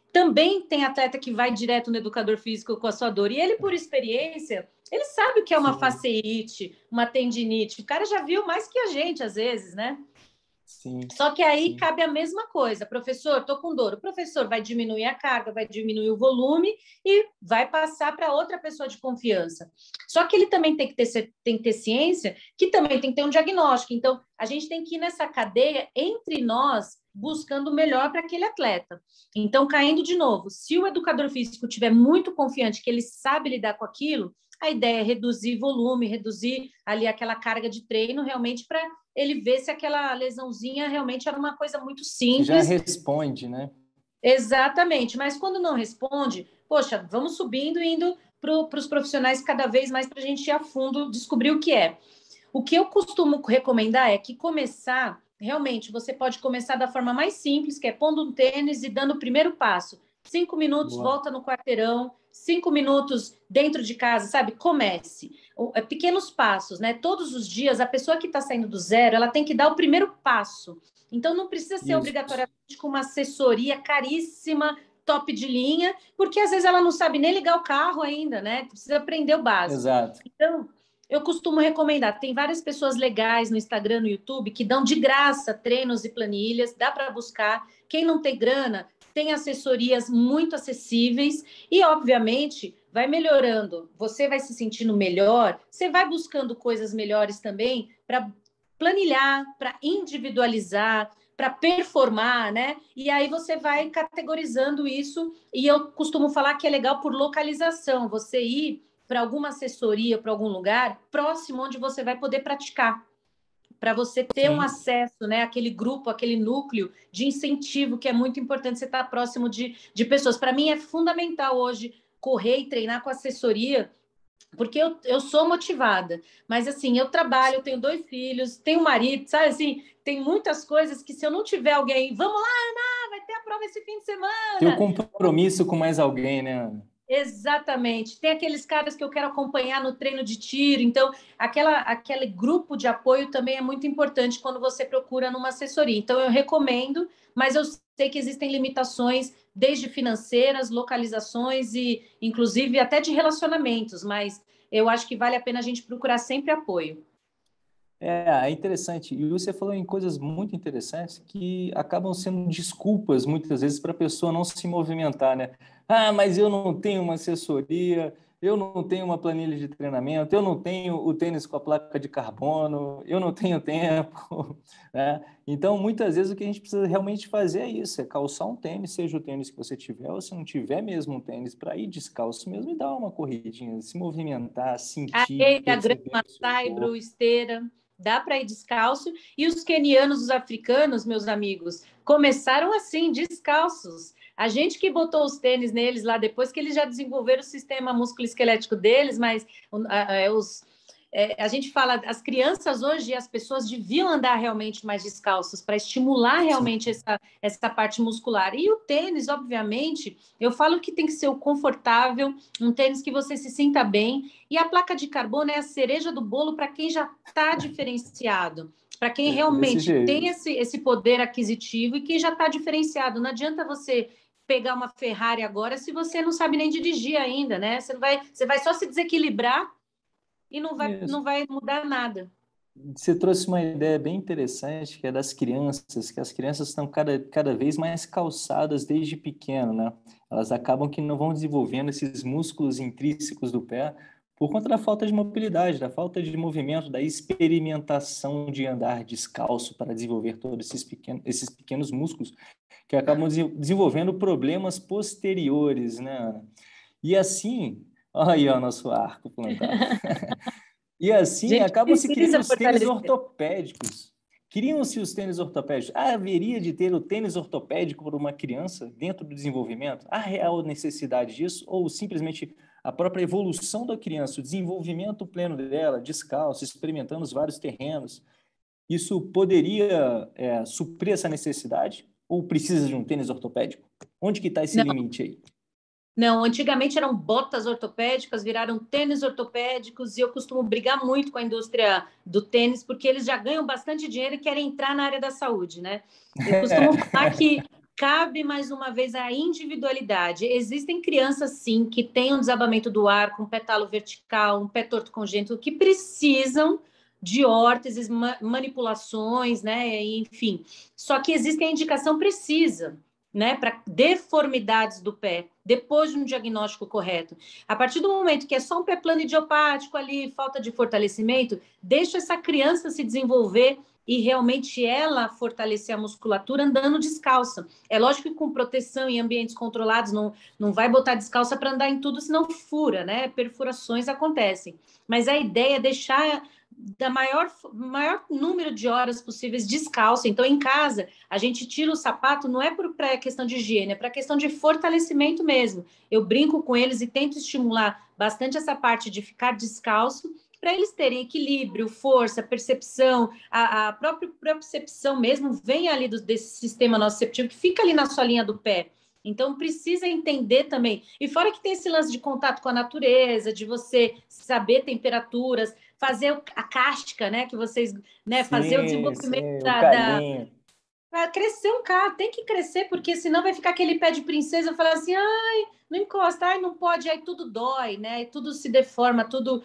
Também tem atleta que vai direto no educador físico com a sua dor. E ele, por experiência, ele sabe o que é uma fasciite, uma tendinite. O cara já viu mais que a gente, às vezes, né? Sim, Só que aí sim. cabe a mesma coisa. Professor, estou com dor. O professor vai diminuir a carga, vai diminuir o volume e vai passar para outra pessoa de confiança. Só que ele também tem que ter ciência, que também tem que ter um diagnóstico. Então, a gente tem que ir nessa cadeia entre nós, buscando o melhor para aquele atleta. Então, caindo de novo, se o educador físico estiver muito confiante que ele sabe lidar com aquilo, a ideia é reduzir volume, reduzir ali aquela carga de treino realmente para ele ver se aquela lesãozinha realmente era uma coisa muito Que já simples. responde, né? Exatamente, mas quando não responde, poxa, vamos subindo e indo para os profissionais cada vez mais para a gente ir a fundo, descobrir o que é. O que eu costumo recomendar é que começar, realmente, você pode começar da forma mais simples, que é pondo um tênis e dando o primeiro passo. 5 minutos, Boa. volta no quarteirão, 5 minutos dentro de casa, sabe? Comece. Pequenos passos, né? Todos os dias, a pessoa que está saindo do zero, ela tem que dar o primeiro passo. Então, não precisa ser Isso. obrigatoriamente com uma assessoria caríssima, top de linha, porque às vezes ela não sabe nem ligar o carro ainda, né? Precisa aprender o básico. Exato. Então, eu costumo recomendar. Tem várias pessoas legais no Instagram, no YouTube, que dão de graça treinos e planilhas, dá para buscar. Quem não tem grana, tem assessorias muito acessíveis e, obviamente, vai melhorando. Você vai se sentindo melhor, você vai buscando coisas melhores também para planilhar, para individualizar, para performar, né? E aí você vai categorizando isso. E eu costumo falar que é legal por localização, você ir para alguma assessoria, para algum lugar próximo onde você vai poder praticar, para você ter um acesso, né, àquele grupo, aquele núcleo de incentivo, que é muito importante você estar próximo de pessoas. Para mim é fundamental hoje correr e treinar com assessoria, porque eu sou motivada, mas assim, eu trabalho, eu tenho 2 filhos, tenho um marido, sabe assim, tem muitas coisas que se eu não tiver alguém, vamos lá, Ana, vai ter a prova esse fim de Ter o semana. compromisso com mais alguém, né, Ana? Exatamente. Tem aqueles caras que eu quero acompanhar no treino de tiro. Então, aquele grupo de apoio também é muito importante quando você procura numa assessoria. Então, eu recomendo, mas eu sei que existem limitações, desde financeiras, localizações e, inclusive, até de relacionamentos. Mas eu acho que vale a pena a gente procurar sempre apoio. É interessante. E você falou em coisas muito interessantes que acabam sendo desculpas, muitas vezes, para a pessoa não se movimentar, né? Ah, mas eu não tenho uma assessoria, eu não tenho uma planilha de treinamento, eu não tenho o tênis com a placa de carbono, eu não tenho tempo, né? Então, muitas vezes, o que a gente precisa realmente fazer é isso, é calçar um tênis, seja o tênis que você tiver, ou se não tiver mesmo um tênis, para ir descalço mesmo e dar uma corridinha, se movimentar, sentir, Areia, perceber grama, o seu saibro, corpo. esteira, dá para ir descalço. E os quenianos, os africanos, meus amigos, começaram assim, descalços. A gente que botou os tênis neles lá depois que eles já desenvolveram o sistema musculoesquelético deles, mas a gente fala, as crianças hoje, as pessoas deviam andar realmente mais descalços para estimular Sim. realmente essa parte muscular. E o tênis, obviamente, eu falo que tem que ser o confortável, um tênis que você se sinta bem. E a placa de carbono é a cereja do bolo para quem já está diferenciado, para quem Desse realmente tem jeito. esse poder aquisitivo e quem já está diferenciado. Não adianta você pegar uma Ferrari agora se você não sabe nem dirigir ainda, né? Você vai só se desequilibrar e Isso. não vai mudar nada. Você trouxe uma ideia bem interessante, que é das crianças, que as crianças estão cada vez mais calçadas desde pequeno, né? Elas acabam que não vão desenvolvendo esses músculos intrínsecos do pé por conta da falta de mobilidade, da falta de movimento, da experimentação de andar descalço para desenvolver todos esses pequenos músculos que acabam desenvolvendo problemas posteriores, né, Ana? E assim, olha aí o nosso arco plantado. E A assim, gente acabam se criando precisa os tênis fortalecer. ortopédicos. Criam-se os tênis ortopédicos. Ah, haveria de ter o tênis ortopédico para uma criança dentro do desenvolvimento? Há real necessidade disso? Ou simplesmente a própria evolução da criança, o desenvolvimento pleno dela, descalço, experimentando os vários terrenos, isso poderia suprir essa necessidade? Ou precisa de um tênis ortopédico? Onde que está esse Não, limite aí? não, antigamente eram botas ortopédicas, viraram tênis ortopédicos, e eu costumo brigar muito com a indústria do tênis, porque eles já ganham bastante dinheiro e querem entrar na área da saúde, né? Eu costumo falar que cabe, mais uma vez, a individualidade. Existem crianças, sim, que têm um desabamento do ar, com pétalo vertical, um pé torto congênito, que precisam de órteses, manipulações, né? Enfim. Só que existe a indicação precisa, né? Para deformidades do pé, depois de um diagnóstico correto. A partir do momento que é só um pé plano idiopático ali, falta de fortalecimento, deixa essa criança se desenvolver e realmente ela fortalecer a musculatura andando descalça. É lógico que com proteção em ambientes controlados, não vai botar descalça para andar em tudo, senão fura, né? Perfurações acontecem. Mas a ideia é deixar da maior número de horas possíveis descalço. Então, em casa, a gente tira o sapato, não é para questão de higiene, é para questão de fortalecimento mesmo. Eu brinco com eles e tento estimular bastante essa parte de ficar descalço, para eles terem equilíbrio, força, percepção, a própria percepção mesmo vem ali desse sistema nociceptivo que fica ali na solinha do pé. Então, precisa entender também. E fora que tem esse lance de contato com a natureza, de você saber temperaturas, fazer a casca, né? Que vocês, né? Fazer o desenvolvimento sim, o calinho. Crescer um cara, tem que crescer, porque senão vai ficar aquele pé de princesa, falar assim, ai, não encosta, ai, não pode, aí tudo dói, né? Aí tudo se deforma, tudo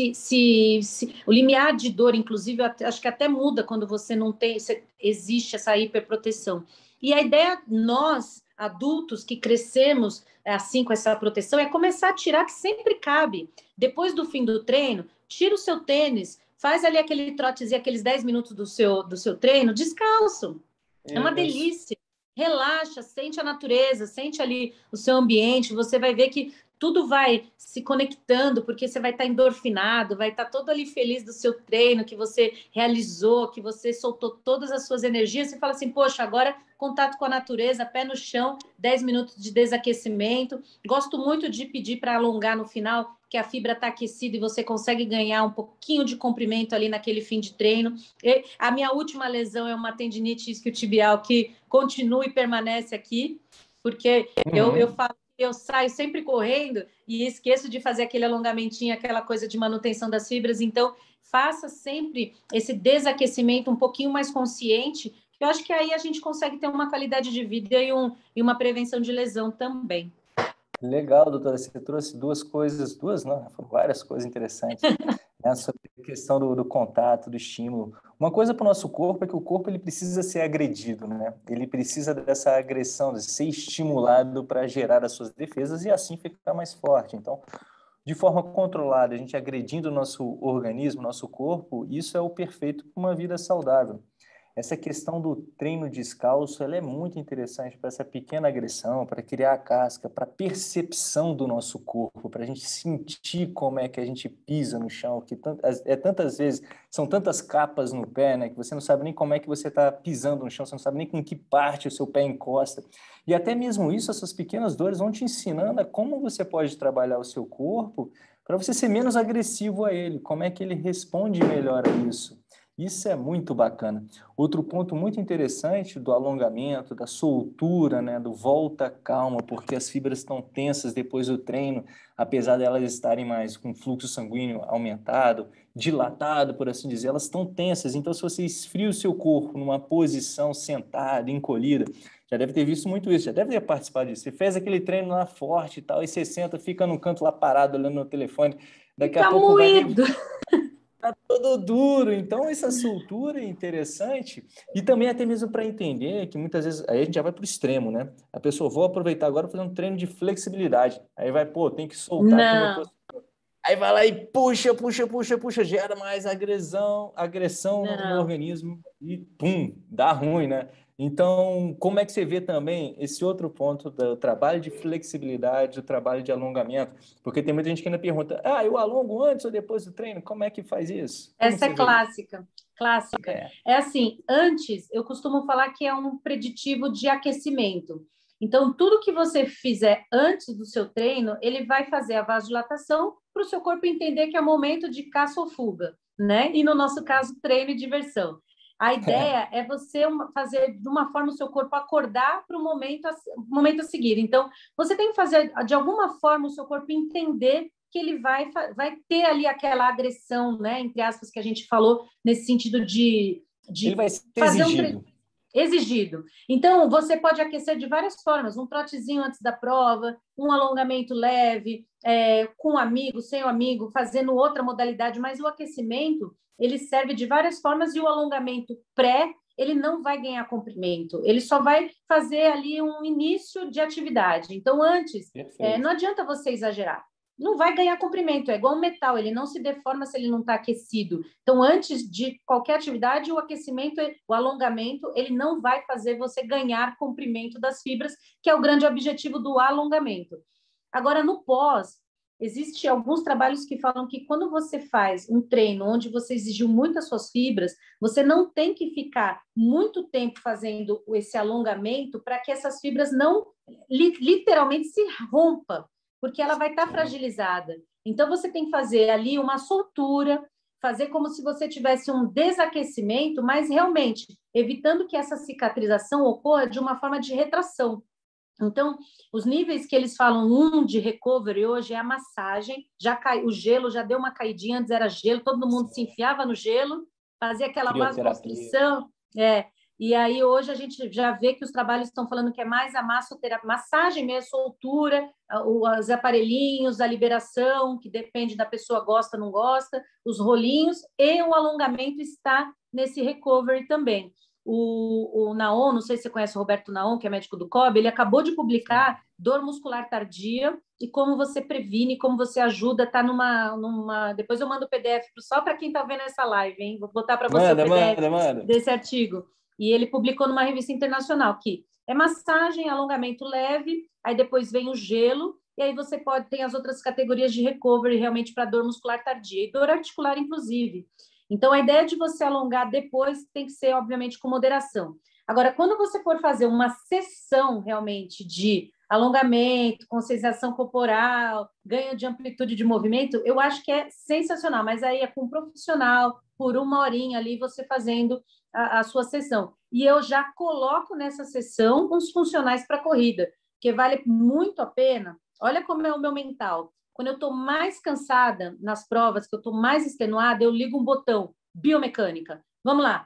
o limiar de dor, inclusive, acho que até muda quando você não tem, existe essa hiperproteção. E a ideia, nós, adultos que crescemos assim com essa proteção, é começar a tirar que sempre cabe. Depois do fim do treino, tira o seu tênis, faz ali aquele trotezinho, aqueles 10 minutos do seu treino, descalço. É uma Isso. delícia. Relaxa, sente a natureza, sente ali o seu ambiente, você vai ver que tudo vai se conectando, porque você vai estar endorfinado, vai estar todo ali feliz do seu treino, que você realizou, que você soltou todas as suas energias. Você fala assim, poxa, agora contato com a natureza, pé no chão, 10 minutos de desaquecimento. Gosto muito de pedir para alongar no final, que a fibra está aquecida e você consegue ganhar um pouquinho de comprimento ali naquele fim de treino. A minha última lesão é uma tendinite isquiotibial que continua e permanece aqui, porque eu falo, eu saio sempre correndo e esqueço de fazer aquele alongamentinho, aquela coisa de manutenção das fibras. Então, faça sempre esse desaquecimento um pouquinho mais consciente, que eu acho que aí a gente consegue ter uma qualidade de vida e uma prevenção de lesão também. Legal, doutora. Você trouxe duas não, foram várias coisas interessantes, né, sobre a questão do contato, do estímulo. Uma coisa para o nosso corpo é que o corpo ele precisa ser agredido, né? Ele precisa dessa agressão, de ser estimulado para gerar as suas defesas e assim ficar mais forte. Então, de forma controlada, a gente agredindo o nosso organismo, nosso corpo, isso é o perfeito para uma vida saudável. Essa questão do treino descalço, ela é muito interessante para essa pequena agressão, para criar a casca, para a percepção do nosso corpo, para a gente sentir como é que a gente pisa no chão, que tantas vezes, são tantas capas no pé, né, que você não sabe nem como é que você está pisando no chão, você não sabe nem com que parte o seu pé encosta. E até mesmo isso, essas pequenas dores vão te ensinando a como você pode trabalhar o seu corpo para você ser menos agressivo a ele, como é que ele responde melhor a isso. Isso é muito bacana. Outro ponto muito interessante do alongamento, da soltura, né, do volta calma, porque as fibras estão tensas depois do treino, apesar de elas estarem mais com fluxo sanguíneo aumentado, dilatado, por assim dizer, elas estão tensas. Então, se você esfria o seu corpo numa posição sentada, encolhida, já deve ter visto muito isso, já deve ter participado disso. Você fez aquele treino lá forte e tal, e você senta, fica no canto lá parado, olhando no telefone, daqui a Fica pouco vai moído. todo duro. Então, essa soltura é interessante. E também até mesmo para entender que muitas vezes aí a gente já vai para o extremo, né? A pessoa, vou aproveitar agora para fazer um treino de flexibilidade. Aí vai, pô, tem que soltar aqui meu Não, pescoço. Aí vai lá e puxa, puxa, puxa, puxa, gera mais agressão no não. organismo e pum, dá ruim, né? Então, como é que você vê também esse outro ponto do trabalho de flexibilidade, do trabalho de alongamento? Porque tem muita gente que ainda pergunta, eu alongo antes ou depois do treino? Como é que faz isso? Como Essa você é vê isso? clássica, clássica. É. É assim, antes eu costumo falar que é um preditivo de aquecimento. Então, tudo que você fizer antes do seu treino, ele vai fazer a vasodilatação para o seu corpo entender que é momento de caça ou fuga, né? E no nosso caso, treino e diversão. A ideia é você fazer de uma forma o seu corpo acordar para o momento a seguir. Então, você tem que fazer de alguma forma o seu corpo entender que ele vai ter ali aquela agressão, né, entre aspas, que a gente falou, nesse sentido Ele de vai ser fazer um treino. exigido. Exigido. Então, você pode aquecer de várias formas, um trotezinho antes da prova, um alongamento leve, com um amigo, sem um amigo, fazendo outra modalidade, mas o aquecimento, ele serve de várias formas e o alongamento pré, ele não vai ganhar comprimento, ele só vai fazer ali um início de atividade. Então, antes, não adianta você exagerar. Não vai ganhar comprimento, é igual um metal, ele não se deforma se ele não está aquecido. Então, antes de qualquer atividade, o aquecimento, o alongamento, ele não vai fazer você ganhar comprimento das fibras, que é o grande objetivo do alongamento. Agora, no pós, existem alguns trabalhos que falam que quando você faz um treino onde você exigiu muito as suas fibras, você não tem que ficar muito tempo fazendo esse alongamento para que essas fibras não literalmente se rompam, porque ela vai estar fragilizada. Então, você tem que fazer ali uma soltura, fazer como se você tivesse um desaquecimento, mas realmente evitando que essa cicatrização ocorra de uma forma de retração. Então, os níveis que eles falam, de recovery hoje é a massagem, já cai, o gelo já deu uma caidinha, antes era gelo, todo mundo se enfiava no gelo, fazia aquela vasoconstrição, e aí hoje a gente já vê que os trabalhos estão falando que é mais a massoterapia, massagem mesmo, soltura, os aparelhinhos, a liberação, que depende da pessoa, gosta, não gosta, os rolinhos, e o alongamento está nesse recovery também. O Naon, não sei se você conhece o Roberto Naon, que é médico do COB, ele acabou de publicar dor muscular tardia e como você previne, como você ajuda, tá numa... Depois eu mando o PDF só para quem está vendo essa live, hein? Vou botar para você o PDF desse artigo. E ele publicou numa revista internacional que é massagem, alongamento leve, aí depois vem o gelo, e aí você tem as outras categorias de recovery realmente para dor muscular tardia e dor articular, inclusive. Então, a ideia de você alongar depois tem que ser, obviamente, com moderação. Agora, quando você for fazer uma sessão realmente de alongamento, conscientização corporal, ganho de amplitude de movimento, eu acho que é sensacional, mas aí é com um profissional, por uma horinha ali, você fazendo a sua sessão. E eu já coloco nessa sessão uns funcionais para corrida, que vale muito a pena. Olha como é o meu mental. Quando eu estou mais cansada nas provas, que eu estou mais extenuada, eu ligo um botão, biomecânica. Vamos lá.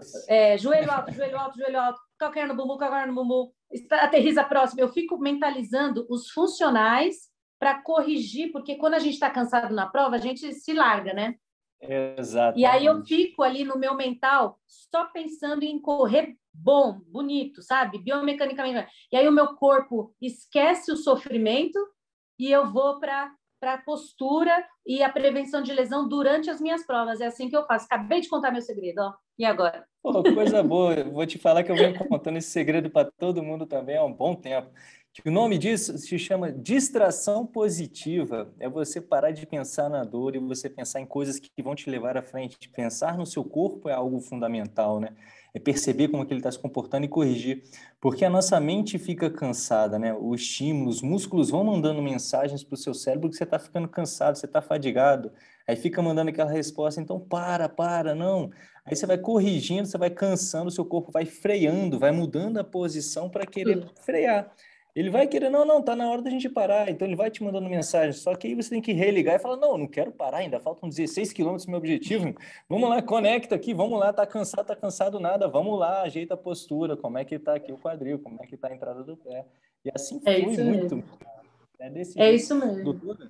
Joelho alto, joelho alto, joelho alto, calcanhar no bumbum, aterriza próximo. Eu fico mentalizando os funcionais para corrigir, porque quando a gente está cansado na prova, a gente se larga, né? Exato. E aí eu fico ali no meu mental só pensando em correr bom, bonito, sabe? Biomecanicamente. E aí o meu corpo esquece o sofrimento e eu vou para a postura e a prevenção de lesão durante as minhas provas. É assim que eu faço. Acabei de contar meu segredo, ó. E agora? Pô, coisa boa. Eu vou te falar que eu venho contando esse segredo para todo mundo também há um bom tempo. Que o nome disso se chama distração positiva. É você parar de pensar na dor e você pensar em coisas que vão te levar à frente. Pensar no seu corpo é algo fundamental, né? É perceber como que ele está se comportando e corrigir. Porque a nossa mente fica cansada, né? O estímulo, os músculos vão mandando mensagens para o seu cérebro que você está ficando cansado, você está fadigado. Aí fica mandando aquela resposta, então para, não. Aí você vai corrigindo, você vai cansando, o seu corpo vai freando, vai mudando a posição para querer frear. Ele vai querer, não, tá na hora da gente parar. Então ele vai te mandando mensagem. Só que aí você tem que religar e falar, não quero parar ainda, faltam 16 quilômetros do meu objetivo. Vamos lá, conecta aqui, vamos lá, tá cansado nada, vamos lá, ajeita a postura, como é que tá aqui o quadril, como é que tá a entrada do pé. E assim flui muito. É desse jeito. Isso mesmo. Doutora,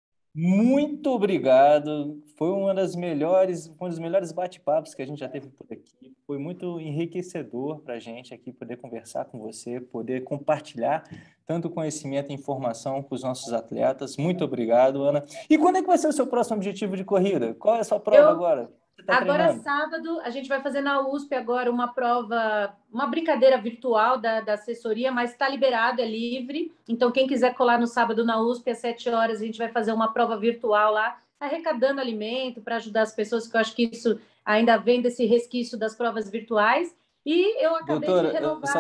muito obrigado. Foi um dos melhores bate-papos que a gente já teve por aqui. Foi muito enriquecedor para a gente aqui poder conversar com você, poder compartilhar tanto conhecimento e informação com os nossos atletas. Muito obrigado, Ana. E quando é que vai ser o seu próximo objetivo de corrida? Qual é a sua prova agora? Agora, sábado, a gente vai fazer na USP agora uma prova, uma brincadeira virtual da assessoria, mas está liberado, é livre. Então, quem quiser colar no sábado na USP, às 7 horas, a gente vai fazer uma prova virtual lá, arrecadando alimento para ajudar as pessoas, que eu acho que isso ainda vem desse resquício das provas virtuais. E eu acabei de renovar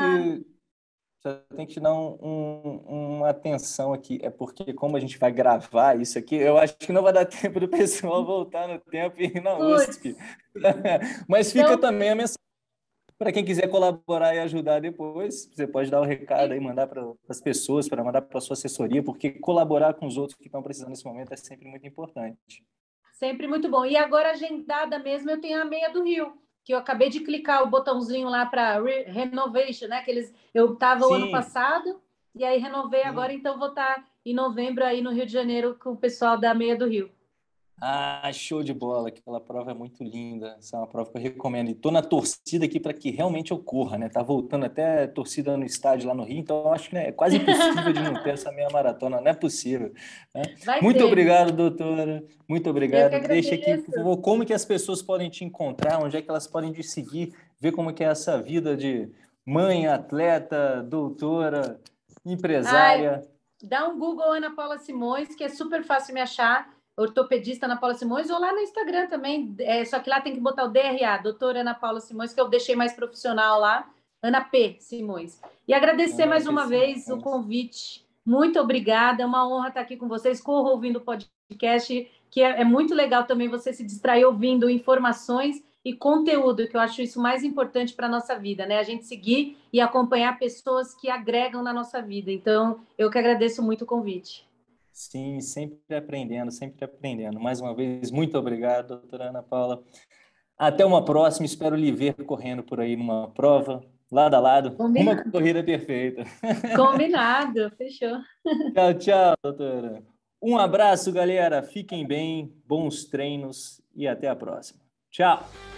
Só tem que te dar uma atenção aqui, é porque como a gente vai gravar isso aqui, eu acho que não vai dar tempo do pessoal voltar no tempo e ir na USP. Mas fica também a mensagem para quem quiser colaborar e ajudar depois, você pode dar o recado aí, mandar para as pessoas, para mandar para a sua assessoria, porque colaborar com os outros que estão precisando nesse momento é sempre muito importante. Sempre muito bom. E agora, agendada mesmo, eu tenho a meia do Rio. que eu acabei de clicar o botãozinho lá para renovation, né? Eu estava o ano Sim, passado e aí renovei agora, sim. então vou estar em novembro aí no Rio de Janeiro com o pessoal da Meia do Rio. Ah, show de bola. Aquela prova é muito linda. Essa é uma prova que eu recomendo. E tô na torcida aqui para que realmente ocorra, né? Tá voltando até torcida no estádio lá no Rio, então eu acho que né, é quase impossível de não ter essa meia maratona. Não é possível, né? Vai Muito ter. obrigado, doutora. Muito Eu que obrigado. Deixa aqui, por agradeço. favor, como que as pessoas podem te encontrar, onde é que elas podem te seguir, ver como que é essa vida de mãe, atleta, doutora, Ah, empresária. dá um Google Ana Paula Simões, que é super fácil me achar, ortopedista Ana Paula Simões, ou lá no Instagram também, só que lá tem que botar o DRA, doutora Ana Paula Simões, que eu deixei mais profissional lá, Ana P. Simões. E agradecer Ana mais P. uma vez o Simões. convite. Muito obrigada, é uma honra estar aqui com vocês, corro ouvindo o podcast, que é muito legal também você se distrair ouvindo informações e conteúdo, que eu acho isso mais importante para a nossa vida, né? A gente seguir e acompanhar pessoas que agregam na nossa vida. Então, eu que agradeço muito o convite. Sim, sempre aprendendo, sempre aprendendo. Mais uma vez, muito obrigado, doutora Ana Paula. Até uma próxima, espero lhe ver correndo por aí numa prova, lado a lado, uma Combinado. corrida perfeita. Combinado, fechou. Tchau, tchau, doutora. Um abraço, galera. Fiquem bem, bons treinos e até a próxima. Tchau.